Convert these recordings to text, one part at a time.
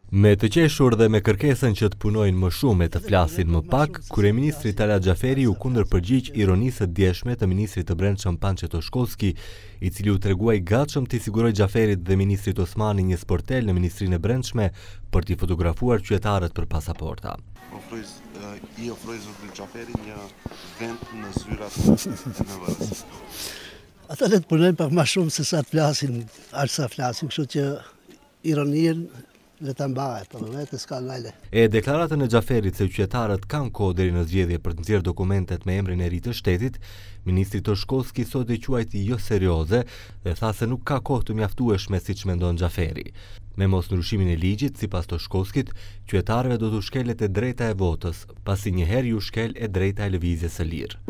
Me të qeshur dhe me kërkesën që të punojnë më shumë e të flasin më pak, kryeministri Talat Xhaferi u kundërpërgjigj ironisë së djeshme të ministrit të Brendshëm Pançe Toshkovski, i cili u treguai gatshëm t'i sigurojë Xhaferit dhe ministrit Osmani një sportel në Ministrinë e Brendshme për t'i fotografuar qytetarët për pasaporta. I ofroi zotit Xhaferi një vend në zyrat e nevojës. Ata le të punojnë pak më shumë se sa të flasin, aq sa flasin, kështu që ironinë le ta mbahet, po vetë s'ka ndale. E deklaratën e Xhaferit se qytetarët kanë kohë deri në zgjedhje për të nxjerrë dokumentet me emrin e ri të shtetit, ministri Toshkovski sot e quajti jo serioze dhe tha se nuk ka kohë të mjaftueshme siç mendon Xhaferi. Me mosndryshimin e ligjit, sipas Toshkovskit, qytetarëve do t'u shkelet e drejta e votës, pasi një herë ju shkel e drejta e lëvizjes së lirë.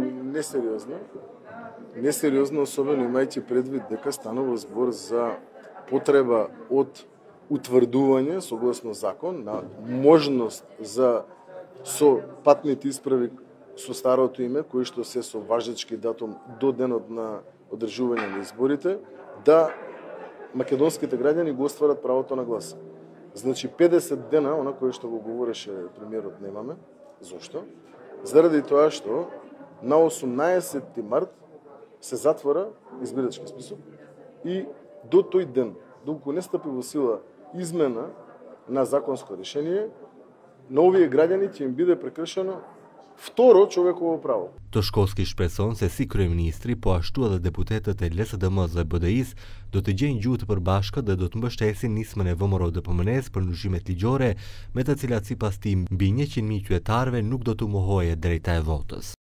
Несериозно, особено имајќи предвид дека станува збор за потреба од утврдување согласно закон на можност за со патните исправи со старото име, кои што се со важечки датум до денот на одржување на изборите, да македонските граѓани го остварат правото на глас. Значи 50 дена, она кое што го говореше премиерот, немаме. Зошто? Заради тоа што на 18 март се затвора избирачки список и до тој ден, доколку не стапи во сила измена на законско решение, на овие граѓани ќе им биде прекршено второ човеково право. Toshkovski shpreson se si kryeministri, po ashtu edhe deputetët e LSDM-s dhe BDI-s do të gjejnë gjuhë të përbashkët dhe do të mbështesin nismën e VMRO-DPMN-s për ndryshimet ligjore, me të cilat sipas tij mbi 100.000 qytetarëve nuk do t'u mohojë drejta e votës.